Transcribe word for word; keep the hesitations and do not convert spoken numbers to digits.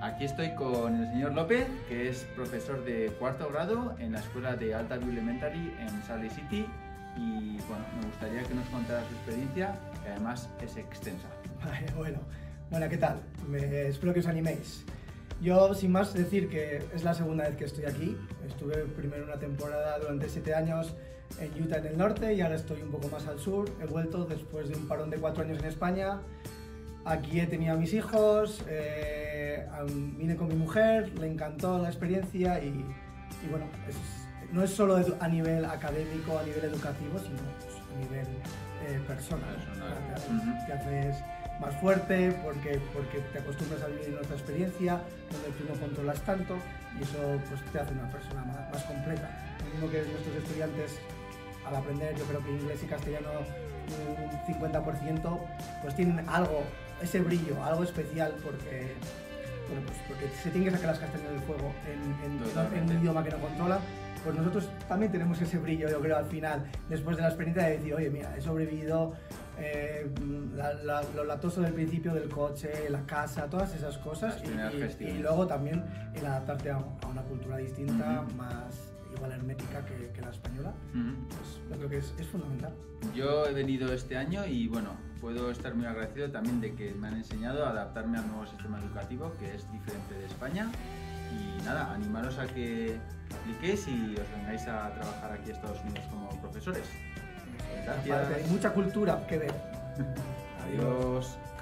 Aquí estoy con el señor López, que es profesor de cuarto grado en la Escuela de Alta View Elementary en Salt Lake City. Y bueno, me gustaría que nos contara su experiencia, que además es extensa. Vale, bueno, bueno, ¿qué tal? Me, espero que os animéis. Yo, sin más, decir que es la segunda vez que estoy aquí. Estuve primero una temporada durante siete años en Utah, en el norte, y ahora estoy un poco más al sur. He vuelto después de un parón de cuatro años en España. Aquí he tenido a mis hijos, eh, vine con mi mujer, le encantó la experiencia y, y bueno, es, no es solo a nivel académico, a nivel educativo, sino pues, a nivel eh, personal. personal. Uh-huh. Te haces más fuerte porque, porque te acostumbras a vivir en otra experiencia donde tú no controlas tanto y eso pues, te hace una persona más, más completa. Lo mismo que nuestros estudiantes al aprender, yo creo que inglés y castellano un cincuenta por ciento, pues tienen algo, ese brillo, algo especial porque, bueno, pues porque se tienen que sacar las castañas del fuego en, en, en un idioma que no controlan. Pues nosotros también tenemos ese brillo, yo creo, al final, después de la experiencia de decir, oye, mira, he sobrevivido, eh, la, la, lo latoso del principio del coche, la casa, todas esas cosas, y, y, y luego también el adaptarte a, a una cultura distinta, uh-huh. más igual hermética que, que la española, uh-huh. pues yo creo que es, es fundamental. Yo he venido este año y bueno, puedo estar muy agradecido también de que me han enseñado a adaptarme al nuevo sistema educativo, que es diferente de España. Y nada, animaros a que apliquéis y os vengáis a trabajar aquí a Estados Unidos como profesores. Gracias. Hay mucha cultura que ver. Adiós.